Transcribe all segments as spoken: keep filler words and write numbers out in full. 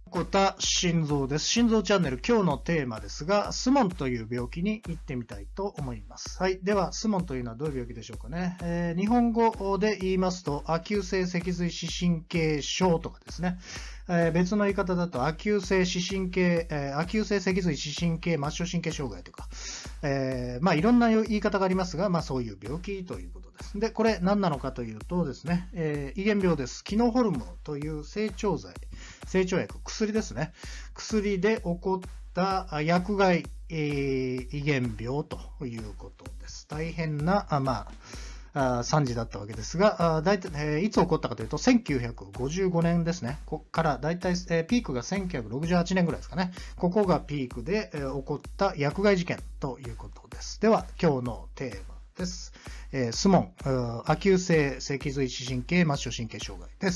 横田心臓です。心臓チャンネル、今日のテーマですが、スモンという病気に行ってみたいと思います。はい。では、スモンというのはどういう病気でしょうかね。えー、日本語で言いますと、亜急性脊髄視神経症とかですね。えー、別の言い方だと、亜急性視神経、えー、亜急性脊髄視神経末梢神経障害とか、えー、まあいろんな言い方がありますが、まあそういう病気ということです。で、これ何なのかというとですね、えー、遺伝病です。キノホルムという成長剤、成長薬、薬ですね。薬で起こった薬害、えー、遺伝病ということです。大変な、あまあ、あ惨事だったわけですが、あ大体、えー、いつ起こったかというと、せんきゅうひゃくごじゅうごねんですね。ここから大体、えー、ピークがせんきゅうひゃくろくじゅうはちねんぐらいですかね。ここがピークで、えー、起こった薬害事件ということです。では、今日のテーマです。えー、スモン、亜急性脊髄視神経末梢神経障害です。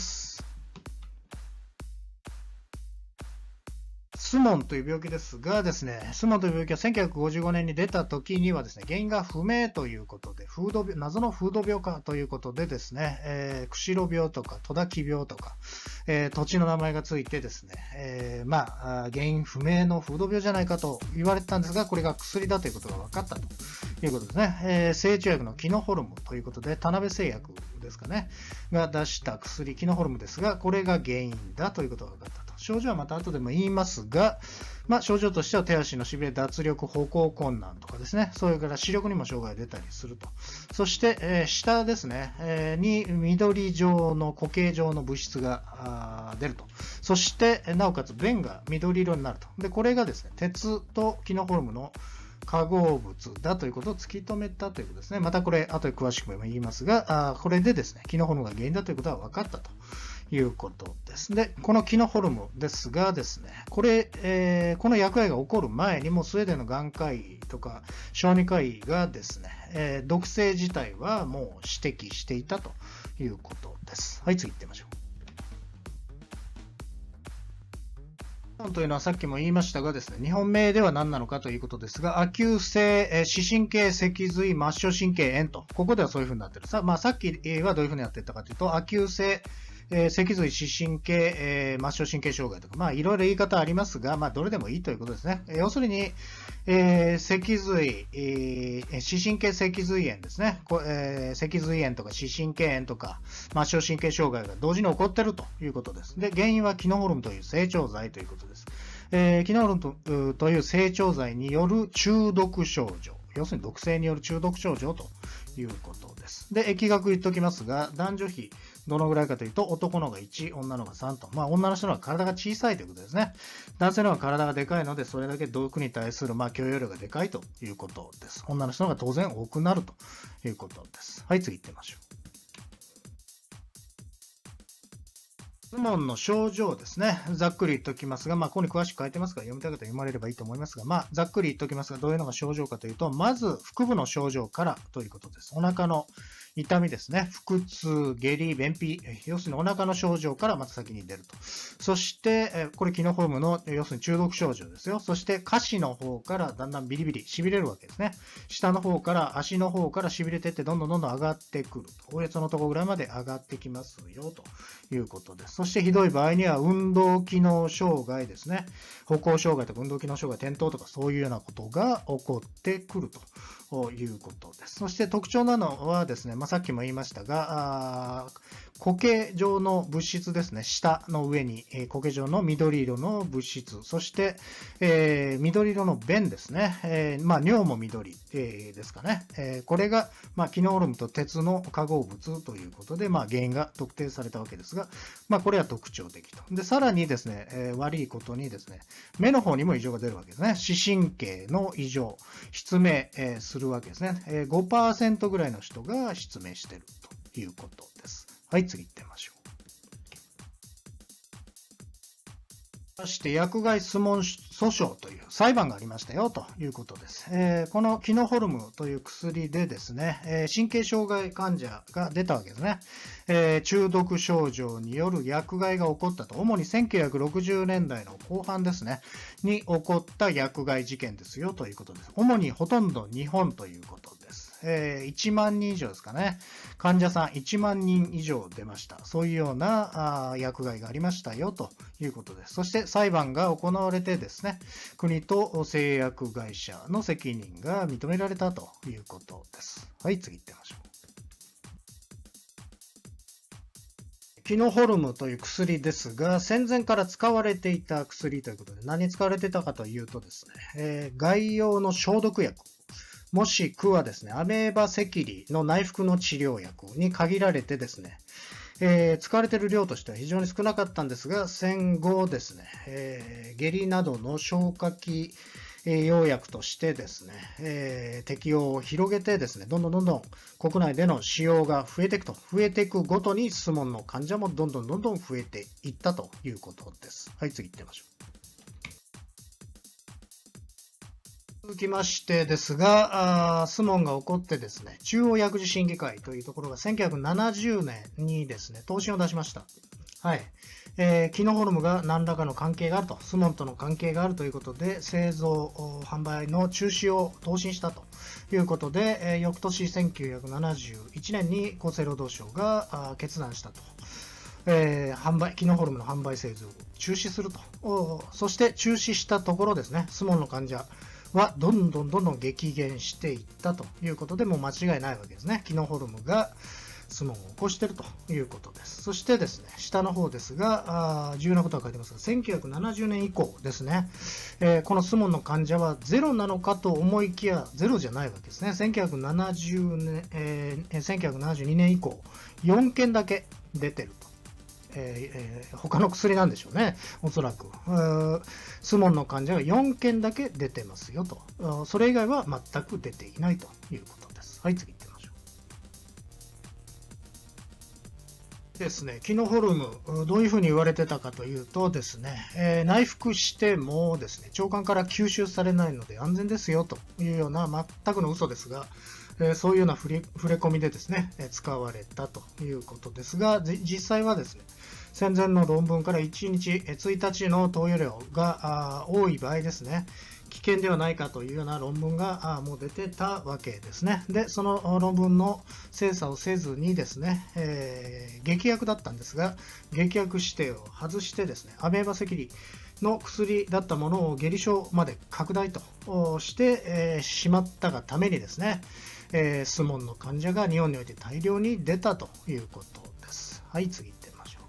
スモンという病気ですがですね、スモンという病気はせんきゅうひゃくごじゅうごねんに出た時にはですね、原因が不明ということで、風土病、謎の風土病かということでですね、えー、釧路病とか戸田病とか、えー、土地の名前がついてですね、えー、まあ、原因不明の風土病じゃないかと言われてたんですが、これが薬だということが分かったということですね。えー、成長薬のキノホルムということで、田辺製薬ですかね、が出した薬、キノホルムですが、これが原因だということが分かったと。症状はまた後でも言いますが、まあ、症状としては手足のしびれ、脱力、歩行困難とかですね、それから視力にも障害が出たりすると。そして、えー、下ですね、えー、に緑状の固形状の物質が出ると。そして、なおかつ便が緑色になると。で、これがですね、鉄とキノホルムの化合物だということを突き止めたということですね。またこれ、後で詳しく言いますが、あこれでですね、キノホルムが原因だということは分かったということです。で、このキノホルムですがですね、これ、えー、この薬害が起こる前にもスウェーデンの眼科医とか小児科医がですね、えー、毒性自体はもう指摘していたということです。はい、次行ってみましょう。というのはさっきも言いましたがですね、日本名では何なのかということですが、亜急性視神経脊髄末梢神経炎と、ここではそういうふうになってる。さ,、まあ、さっきはどういうふうにやっていったかというと、亜急性えー、脊髄視神経、えー、末梢神経障害とか、まあ、いろいろ言い方ありますが、まあ、どれでもいいということですね。えー、要するに、えー、脊髄、えー、視神経脊髄炎ですね。こえー、脊髄炎とか視神経炎とか、末梢神経障害が同時に起こっているということです。で、原因はキノホルムという成長剤ということです。えー、キノホルム と, という成長剤による中毒症状。要するに毒性による中毒症状ということです。で、疫学言っておきますが、男女比、どのぐらいかというと、男の方がいち、女の方がさんと。まあ、女の人の方が体が小さいということですね。男性の方が体がでかいので、それだけ毒に対する、まあ、許容量がでかいということです。女の人の方が当然多くなるということです。はい、次行ってみましょう。スモンの症状ですね。ざっくり言っておきますが、まあ、ここに詳しく書いてますから、読みたい方は読まれればいいと思いますが、まあ、ざっくり言っておきますが、どういうのが症状かというと、まず、腹部の症状からということです。お腹の痛みですね。腹痛、下痢、便秘、要するにお腹の症状からまた先に出ると。そして、これキノホルムの、要するに中毒症状ですよ。そして下肢の方からだんだんビリビリ、痺れるわけですね。下の方から、足の方から痺れてって、どんどんどんどん上がってくる。おへそのところぐらいまで上がってきますよ、ということです。そしてひどい場合には、運動機能障害ですね。歩行障害とか運動機能障害、転倒とかそういうようなことが起こってくるということです。そして特徴なのはですね、まあ、さっきも言いましたが、固形状の物質ですね。下の上に、えー、固形状の緑色の物質。そして、えー、緑色の便ですね。えー、まあ、尿も緑、えー、ですかね。えー、これが、まあ、キノホルムと鉄の化合物ということで、まあ、原因が特定されたわけですが、まあ、これは特徴的と。で、さらにですね、えー、悪いことにですね、目の方にも異常が出るわけですね。視神経の異常、失明、えー、するわけですね。えー、ごパーセント ぐらいの人が失明しているということです。はい、次行ってみましょう。そして薬害スモン訴訟という裁判がありましたよということです。えー、このキノホルムという薬でですね、えー、神経障害患者が出たわけですね。えー、中毒症状による薬害が起こったと、主にせんきゅうひゃくろくじゅうねんだいの後半ですね、に起こった薬害事件ですよということです。主にほとんど日本ということです。 えー、いちまんにん以上ですかね。患者さんいちまんにん以上出ました。そういうようなあ薬害がありましたよということです。そして裁判が行われてですね、国と製薬会社の責任が認められたということです。はい、次行ってみましょう。キノホルムという薬ですが、戦前から使われていた薬ということで、何に使われていたかというとですね、えー、外用の消毒薬、もしくはですね、アメーバ赤痢の内服の治療薬に限られてですね、えー、使われている量としては非常に少なかったんですが、戦後ですね、えー、下痢などの消化器用薬としてですね、えー、適用を広げてですね、どんどんどんどん国内での使用が増えていくと、増えていくごとにスモンの患者もどんどんどんどん増えていったということです。はい、次行ってみましょう。続きましてですが、スモンが起こってですね、中央薬事審議会というところがせんきゅうひゃくななじゅうねんにですね、答申を出しました。はい。えー、キノホルムが何らかの関係があると、スモンとの関係があるということで、製造、販売の中止を答申したということで、えー、翌年せんきゅうひゃくななじゅういちねんに厚生労働省が決断したと。えー、販売、キノホルムの販売製造を中止すると。そして中止したところですね、スモンの患者はどんどんどんどん激減していったということで、もう間違いないわけですね。キノホルムがスモンを起こしているということです。そしてですね、下の方ですが、あ重要なことが書いてますが、せんきゅうひゃくななじゅうねん以降ですね、えー、このスモンの患者はゼロなのかと思いきや、ゼロじゃないわけですね。せんきゅうひゃくななじゅうねん、えー、せんきゅうひゃくななじゅうにねん以降、よんけんだけ出てると。えー、他の薬なんでしょうね、おそらく。スモンの患者がよんけんだけ出てますよと。それ以外は全く出ていないということです。はい、次行ってみましょう。ですね、キノホルム、どういうふうに言われてたかというとですね、えー、内服してもですね、腸管から吸収されないので安全ですよというような全くの嘘ですが、えー、そういうような触れ、触れ込みでですね、使われたということですが、実際はですね、戦前の論文からいちにちついたちの投与量が多い場合ですね、危険ではないかというような論文がもう出てたわけですね。で、その論文の精査をせずにですね、えー、劇薬だったんですが、劇薬指定を外してですね、アメーバ赤痢の薬だったものを下痢症まで拡大としてしまったがためにですね、えー、スモンの患者が日本において大量に出たということです。はい、次行ってみましょ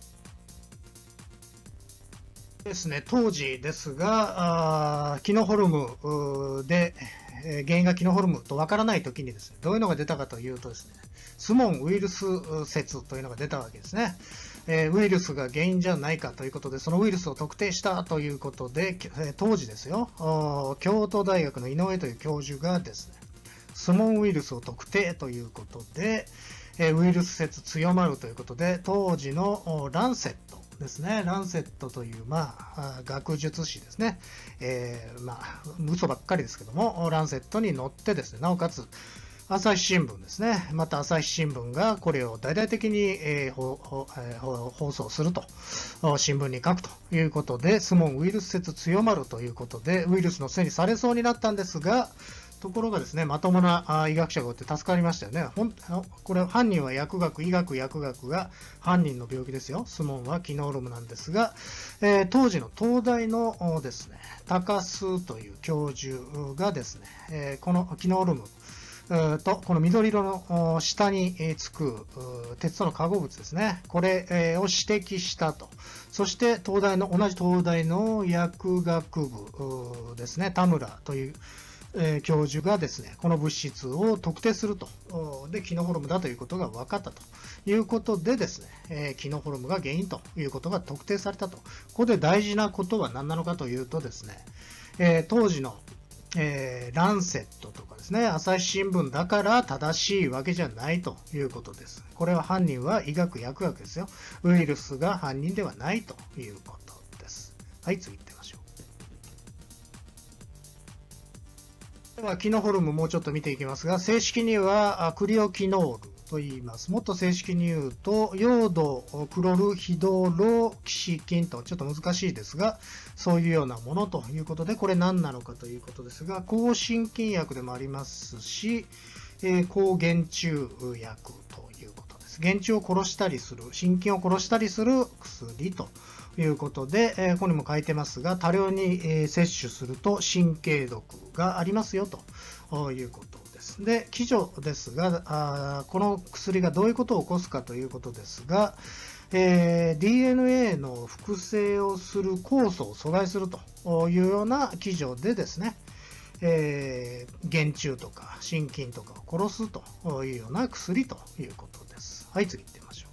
う。ですね、当時ですが、あキノホルムで、えー、原因がキノホルムとわからないときにですね、どういうのが出たかというとですね、スモンウイルス説というのが出たわけですね。えー、ウイルスが原因じゃないかということで、そのウイルスを特定したということで、えー、当時ですよ、京都大学の井上という教授がですね、スモンウイルスを特定ということで、えー、ウイルス説強まるということで、当時のランセットですね、ランセットという、まあ、学術誌ですね、えー、まあ、嘘ばっかりですけども、ランセットに載ってですね、なおかつ、朝日新聞ですね。また朝日新聞がこれを大々的に、えー、放送すると、新聞に書くということで、スモンウイルス説強まるということで、ウイルスのせいにされそうになったんですが、ところがですね、まともな医学者がおって助かりましたよね。ほんこれ、犯人は薬学、医学、薬学が犯人の病気ですよ。スモンはキノホルムなんですが、えー、当時の東大のですね、高須という教授がですね、えー、このキノホルム、とこの緑色の下につく鉄との化合物ですね、これを指摘したと。そして東大の同じ東大の薬学部ですね、田村という教授がですね、この物質を特定すると。で、キノホルムだということが分かったということでですね、キノホルムが原因ということが特定されたと。ここで大事なことは何なのかというとですね、当時のえー、ランセットとかですね、朝日新聞だから正しいわけじゃないということです。これは犯人は医学、薬学ですよ。ウイルスが犯人ではないということです。はい、次行ってみましょう。では、キノホルムもうちょっと見ていきますが、正式にはクリオキノールと言います。もっと正式に言うと、ヨードクロルヒドロキシ菌と、ちょっと難しいですが、そういうようなものということで、これ何なのかということですが、抗真菌薬でもありますし、 えー、抗原虫薬ということです。原虫を殺したりする、真菌を殺したりする薬ということで、えー、ここにも書いてますが、多量に、えー、摂取すると神経毒がありますよということです。で、基準ですが、あこの薬がどういうことを起こすかということですが、えー、ディーエヌエー の複製をする酵素を阻害するというような基準でですね、えー、原虫とか真菌とかを殺すというような薬ということです。はい、次行ってみましょう。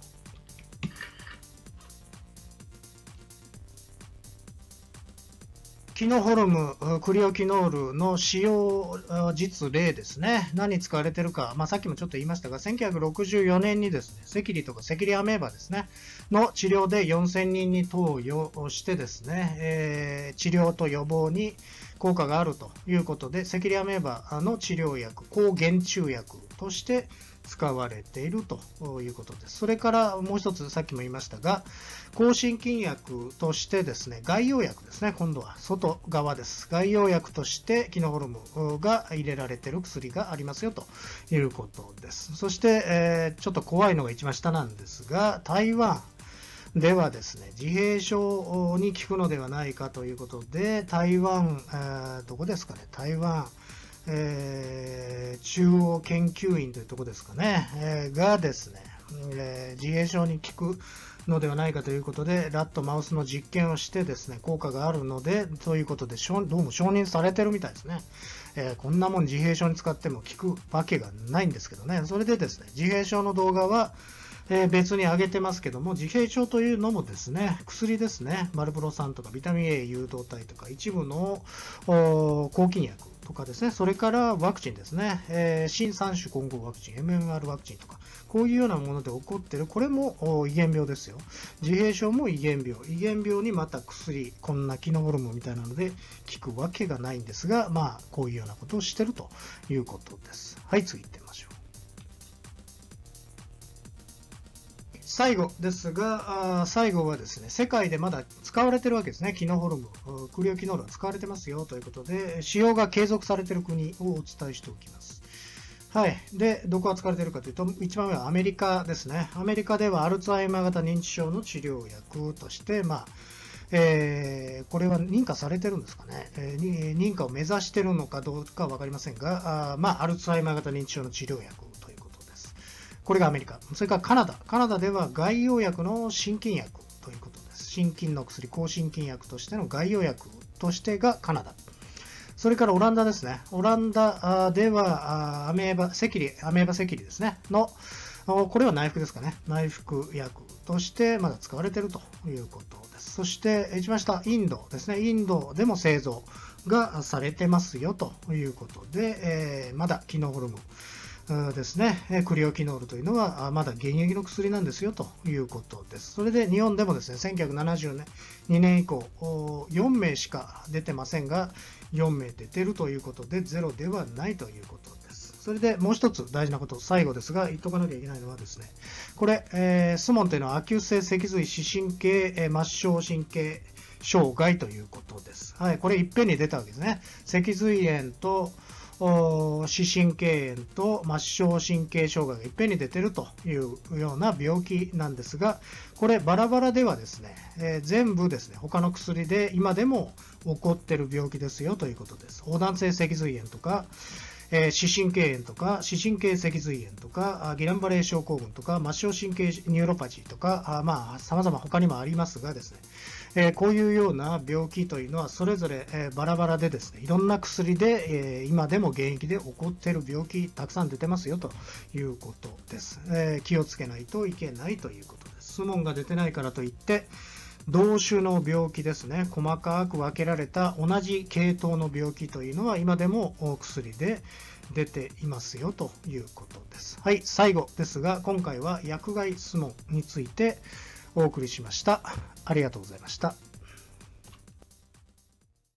キノホルム、クリオキノールの使用実例ですね。何に使われているか、まあ、さっきもちょっと言いましたが、せんきゅうひゃくろくじゅうよねんにですね、赤痢とか赤痢アメーバですね、の治療でよんせんにんに投与をしてですね、えー、治療と予防に効果があるということで、赤痢アメーバの治療薬、抗原虫薬として使われているということです。それからもう一つ、さっきも言いましたが、抗真菌薬としてですね、外用薬ですね、今度は外側です。外用薬としてキノホルムが入れられている薬がありますよということです。そして、えー、ちょっと怖いのが一番下なんですが、台湾ではですね、自閉症に効くのではないかということで、台湾、えー、どこですかね、台湾、えー、中央研究院というところですかね、えー、がですね、えー、自閉症に効くのではないかということで、ラット、マウスの実験をしてですね、効果があるので、ということで、どうも承認されてるみたいですね。えー、こんなもん自閉症に使っても効くわけがないんですけどね、それでですね、自閉症の動画は、えー、別に上げてますけども、自閉症というのもですね、薬ですね、マルプロ酸とかビタミン A 誘導体とか、一部の抗菌薬とかですね、それからワクチンですね、えー、新三種混合ワクチン、エムエムアール ワクチンとか、こういうようなもので起こっている、これも遺伝病ですよ。自閉症も遺伝病。遺伝病にまた薬、こんなキノホルムみたいなので効くわけがないんですが、まあ、こういうようなことをしているということです。はい、次行ってみましょう。最後ですが、あ最後はですね、世界でまだ使われているわけですね。キノホルム、クリオキノールは使われてますよということで、使用が継続されている国をお伝えしておきます。はい。で、どこが使われているかというと、一番上はアメリカですね。アメリカではアルツハイマー型認知症の治療薬として、まあ、えー、これは認可されてるんですかね、えー、認可を目指しているのかどうかは分かりませんが、あまあ、アルツハイマー型認知症の治療薬ということです。これがアメリカ。それからカナダ。カナダでは外用薬の心筋薬ということです。心筋の薬、抗心筋薬としての外用薬としてがカナダ。それからオランダですね。オランダではアメーバ、赤痢、アメーバ赤痢ですね。の、これは内服ですかね。内服薬としてまだ使われているということです。そして一番下、インドですね。インドでも製造がされてますよということで、えー、まだキノホルムですね、クリオキノールというのはまだ現役の薬なんですよということです。それで日本でもですね、せんきゅうひゃくななじゅうにねん以降、よんめいしか出てませんが、よんめい出てるということで、ゼロではないということです。それでもう一つ大事なこと、最後ですが、言っとかなきゃいけないのはですね、これ、えー、スモンというのは亜急性脊髄視神経、えー、末梢神経障害ということです。はい、これいっぺんに出たわけですね。脊髄炎と視神経炎と末梢神経障害がいっぺんに出ているというような病気なんですが、これバラバラではですね、えー、全部ですね、他の薬で今でも起こっている病気ですよということです。横断性脊髄炎とか、えー、視神経炎とか、視神経脊髄炎とか、ギランバレー症候群とか、末梢神経ニューロパチーとか、あまあ、様々他にもありますがですね、えー、こういうような病気というのはそれぞれ、えー、バラバラでですね、いろんな薬で、えー、今でも現役で起こっている病気たくさん出てますよということです。えー、気をつけないといけないということです。スモンが出てないからといって、同種の病気ですね、細かく分けられた同じ系統の病気というのは今でも薬で出ていますよということです。はい、最後ですが、今回は薬害スモンについてお送りしました。ありがとうございました。